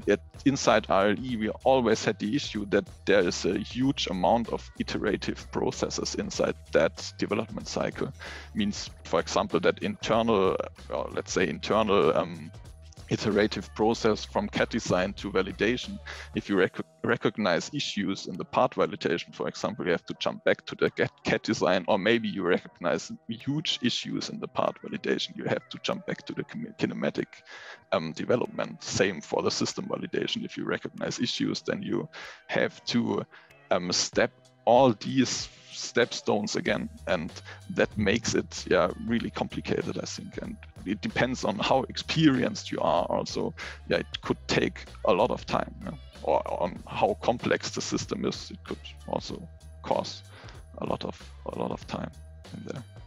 inside RLE, we always had the issue that there is a huge amount of iterative processes inside that development cycle. Means, for example, that internal, let's say internal iterative process from CAD design to validation. If you recognize issues in the part validation, for example, you have to jump back to the CAD design, or maybe you recognize huge issues in the part validation, you have to jump back to the kinematic development. Same for the system validation. If you recognize issues, then you have to step all these stepstones again, and that makes it really complicated, I think. And it depends on how experienced you are also. It could take a lot of time, or on how complex the system is. It could also cause a lot of time in there.